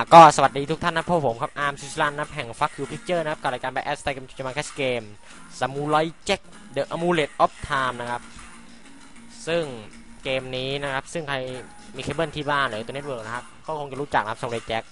ก็สวัสดีทุกท่านนะพวกผมครับอาร์มซิสลันนะแห่งฟักยูพิกเจอร์นะครับกับรายการแบทแอสไตเกมจะมาแคสเกมซามูไรแจ็คเดอะอะมูเลตออฟไทม์นะครับซึ่งเกมนี้นะครับซึ่งใครมีเคเบิลที่บ้านหรือตัวเน็ตเวิร์กนะครับก็คงจะรู้จักนะครับซามูไรแจ็ค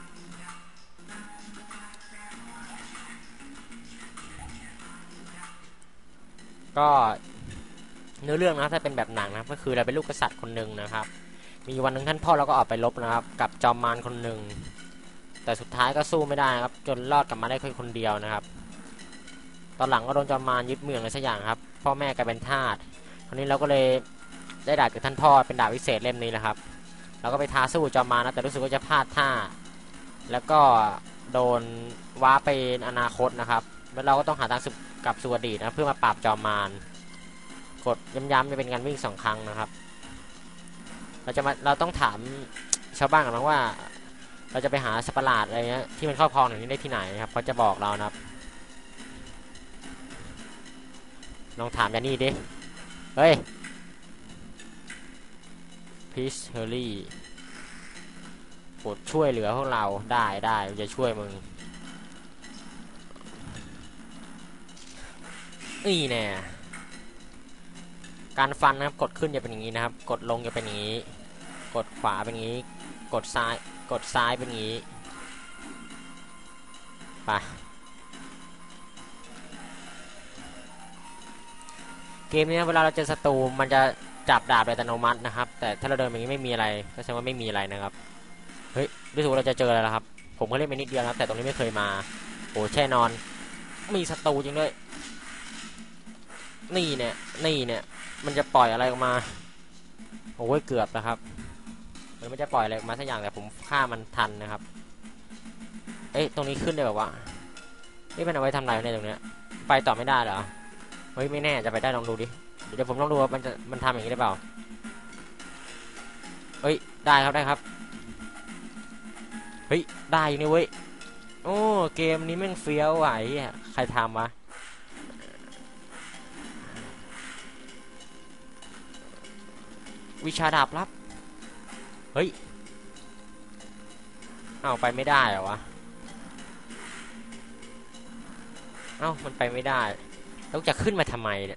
ก็เนื้อเรื่องนะถ้าเป็นแบบหนังนะก็คือเราเป็นลูกกษัตริย์คนหนึ่งนะครับมีวันหนึ่งท่านพ่อเราก็ออกไปรบนะครับกับจอมมารคนหนึ่งแต่สุดท้ายก็สู้ไม่ได้ครับจนรอดกลับมาได้แค่คนเดียวนะครับตอนหลังก็โดนจอมมารยึดเมืองอะไรสักอย่างครับพ่อแม่กลายเป็นทาสคราวนี้เราก็เลยได้ดาบจากท่านพ่อเป็นดาบวิเศษเล่มนี้แหละครับเราก็ไปท้าสู้จอมมารนะแต่รู้สึกว่าจะพลาดท่าแล้วก็โดนว้าไปอนาคตนะครับแล้วเราก็ต้องหาทางกลับสู่อดีตนะเพื่อมาปราบจอมมารกดย้ำๆจะเป็นการวิ่ง2 ครั้งนะครับเราต้องถามชาวบ้านกันนะว่าเราจะไปหาสัตว์ประหลาดอะไรเงี้ยที่มันครอบครองอย่างนี้ได้ที่ไหนครับเขาจะบอกเรานะครับลองถามยานี่ดิเฮ้ยพีชเฮอร์รี่โปรดช่วยเหลือพวกเราได้จะช่วยมึงนี่แน่การฟันนะครับกดขึ้นจะเป็นอย่างนี้นะครับกดลงจะเป็นอย่างนี้กดขวาเป็นอย่างนี้กดซ้ายเป็นอย่างนี้ไปเกมนี้เวลาเราเจอศัตรูมันจะจับดาบโดยอัตโนมัตินะครับแต่ถ้าเราเดินอย่างนี้ไม่มีอะไรก็แสดงว่าไม่มีอะไรนะครับเฮ้ยรู้สึกว่าเราจะเจออะไรแล้วครับผมก็เล่นไปนิดเดียวนะแต่ตรงนี้ไม่เคยมาโอ้แช่นอนมีศัตรูจริงด้วยนี่เนี่ยมันจะปล่อยอะไรออกมาโอ้ยเกือบนะครับมันจะปล่อยอะไรออกมาสักอย่างแต่ผมฆ่ามันทันนะครับเอ้ยตรงนี้ขึ้นได้แบบว่านี่เป็นเอาไว้ทำอะไรในตรงเนี้ยไปต่อไม่ได้เหรอเฮ้ยไม่แน่จะไปได้ลองดูดิเดี๋ยวผมลองดูว่ามันทำอย่างนี้ได้เปล่าเฮ้ยได้ครับเฮ้ยได้อยู่นี่เว้ยโอ้เกมนี้แม่งเฟี้ยวไหวใครทำวะวิชาดาบลับเฮ้ยเอาไปไม่ได้เหรอวะเอ้ามันไปไม่ได้แล้วจะขึ้นมาทำไมเนี่ย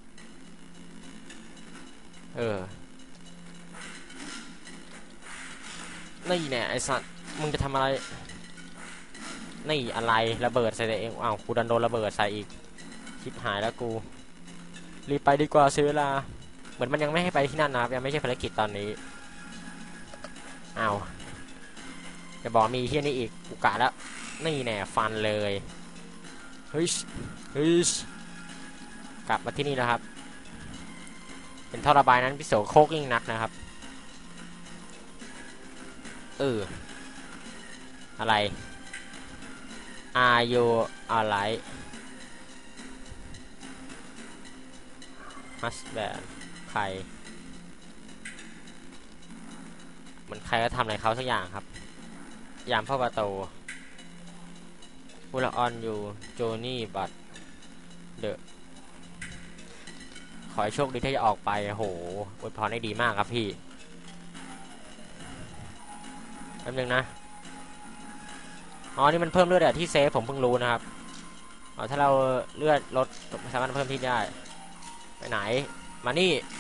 นี่เนี่ยไอสัตว์มึงจะทำอะไรนี่อะไรระเบิดใส่ตัวเองอ้าวกูดันโดนระเบิดใส่อีกชิบหายแล้วกูรีบไปดีกว่าเสียเวลาเหมือนมันยังไม่ให้ไปที่นั่นนะครับยังไม่ใช่ภารกิจตอนนี้อ้าวจะบอกมีที่นี่อีกกูกะแล้วนี่แน่ฟันเลยเฮ้ยกลับมาที่นี่แล้วครับเป็นท่อระบายนั้นพิโสโคกยิ่งนักนะครับอะไรAre you alright ฮัสแบนใครเหมือนใครก็ทำอะไรเขาสักอย่างครับยามพ่อประตูบูลออนอยู่โจนี่บัตเดอะขอให้โชคดีที่จะออกไปโหอวยพรได้ดีมากครับพี่แป๊บนึงนะอ๋อนี่มันเพิ่มเลือดที่เซฟผมเพิ่งรู้นะครับอ๋อถ้าเราเลือดลดสามารถเพิ่มที่ได้ไปไหนมา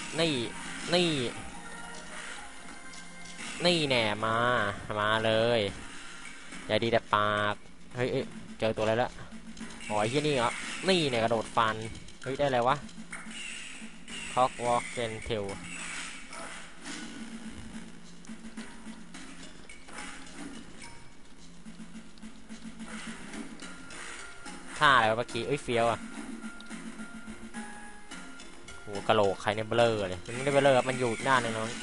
นี่แน่มาเลยอย่าดีแต่ปากเฮ้ยเจอตัวอะไรแล้วอ๋อไอ้ที่นี่เหรอนี่เนี่ยกระโดดฟันเฮ้ยได้อะไรวะคอกวอล์กเกนเทลท่าอะไรวะเมื่อกี้เฟี้ยวอ่ะโหกระโหลกใครเนี่ยเบลอเลยมันไม่ได้เบลอมันอยู่หน้าในน้อง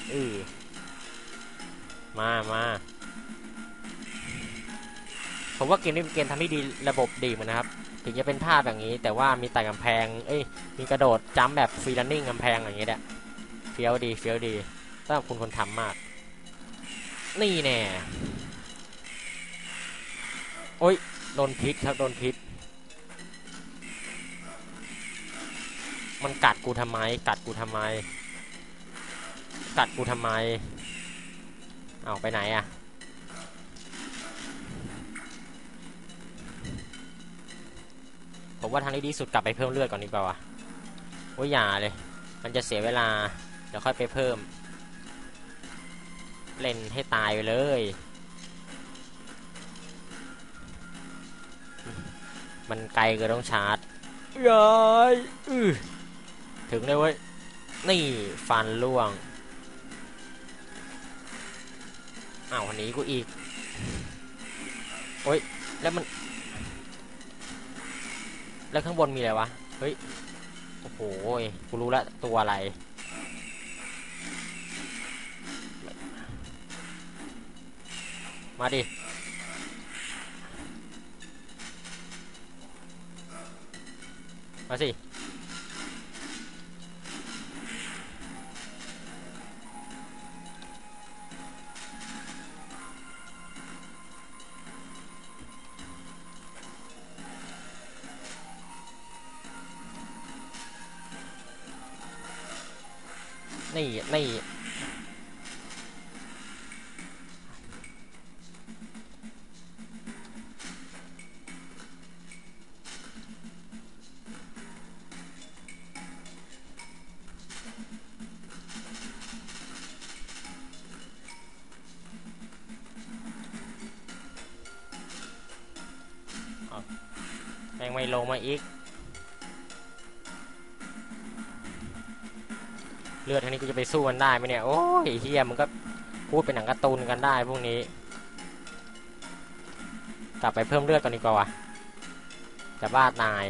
มาผมว่าเกมนี้เป็นเกมทำที่ดีระบบดีเหมือนนะครับถึงจะเป็นภาพอย่างนี้แต่ว่ามีไต่กำแพงมีกระโดดจัมป์แบบฟรีรันนิ่งกำแพงอย่างเงี้ยแหละเฟี้ยวดีต้องขอบคุณคนทำมากนี่แน่โอ้ยโดนพิษครับโดนพิษมันกัดกูทำไมเอาไปไหนอะว่าทางที่ดีสุดกลับไปเพิ่มเลือดก่อนดีกว่าวะโอ้ยอย่าเลยมันจะเสียเวลาเดี๋ยวค่อยไปเพิ่มเล่นให้ตายไปเลยมันไกลเกินต้องชาร์จย้ายถึงเลยเว้ยนี่ฟันล่วงอ้าววันนี้กูอีกโอ้ยแล้วมันแล้วข้างบนมีอะไรวะเฮ้ยโอ้โหกูรู้ละตัวอะไรมาดิมาสินี่แม่งไม่ลงมาอีกเลือดทางนี้กูจะไปสู้มันได้ไหมเนี่ยโอ้ยเฮียมันก็พูดเป็นหนังการ์ตูนกันได้พวกนี้กลับไปเพิ่มเลือดก่อนดีกว่าวะจะบ้าตาย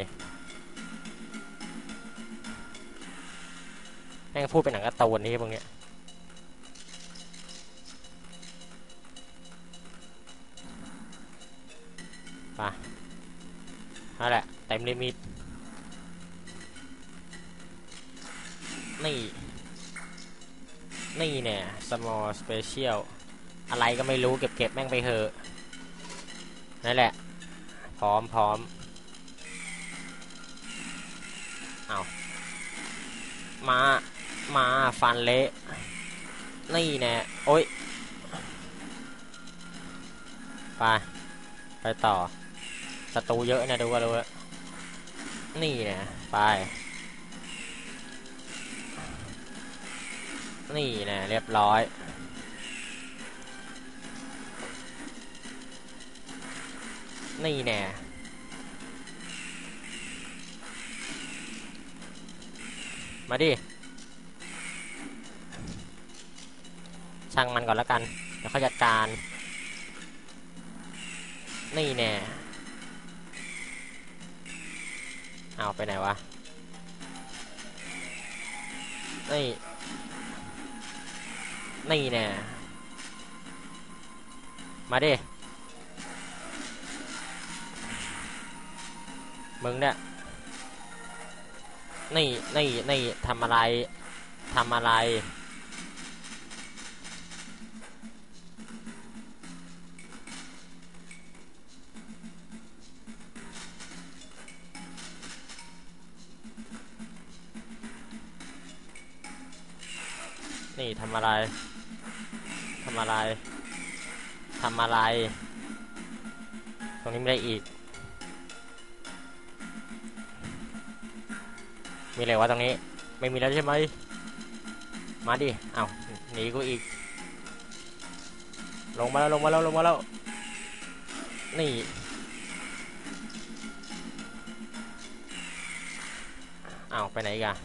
แม่งพูดเป็นหนังการ์ตูนนี่พวกเนี้ยไปนั่นแหละเต็มลิมิตนี่เนี่ย small special อะไรก็ไม่รู้เก็บแม่งไปเถอะนั่นแหละพร้อมเอามาฟันเละนี่แน่โอ๊ยไปต่อศัตรูเยอะนะดูว่ารู้นี่แน่ไปนี่แน่เรียบร้อยนี่แน่มาดิช่างมันก่อนแล้วกันเดี๋ยวเขาจัดการนี่แน่เอาไปไหนวะนี่แน่มาดิมึงเนี่ยนี่ทำอะไรนี่ทำอะไรตรงนี้ไม่ได้อีกมีอะไรวะตรงนี้ไม่มีแล้วใช่ไหมมาดิเอ้าหนีกูอีกลงมาแล้วนี่เอ้าไปไหนกัน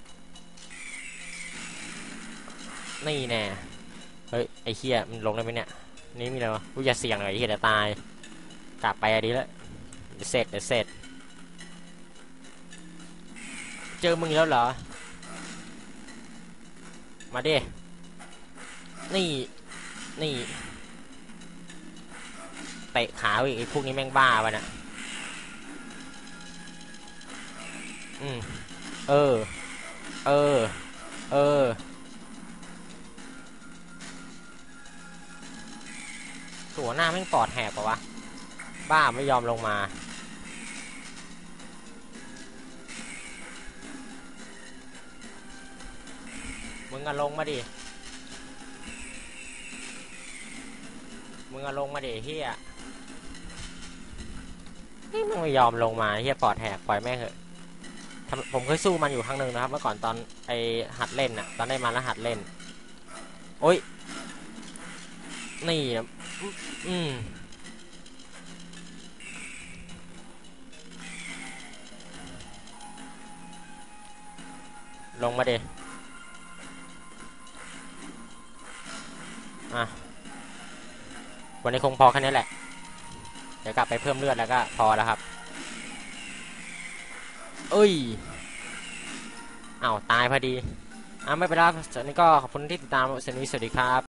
นี่แน่เฮ้ยไอ้เหี้ยมันลงได้ไหมเนี่ยนี่มีอะไรวะกูอย่าเสี่ยงหน่อยไอ้เหี้ยจะตายกลับไปดีแล้วเดี๋ยวเสร็จเจอมึงแล้วเหรอมาดินี่เตะขาอีกไอ้พวกนี้แม่งบ้าไปนะเออตัวหน้าแม่งปอดแหกปะวะบ้าไม่ยอมลงมามึงอะลงมาดิเฮียนี่มันไม่ยอมลงมาเฮียปอดแหกปล่อยแม่งเหอะผมเคยสู้มันอยู่ครั้งหนึ่งนะครับเมื่อก่อนตอนไอหัดเล่นอะตอนได้มาแล้วหัดเล่นโอ้ยนี่อืมลงมาดิอ่ะวันนี้คงพอแค่นี้แหละเดี๋ยวกลับไปเพิ่มเลือดแล้วก็พอแล้วครับเอ้ยอ้าวตายพอดีไม่เป็นไรครับวันนี้ก็ขอบคุณที่ติดตามสวัสดีครับ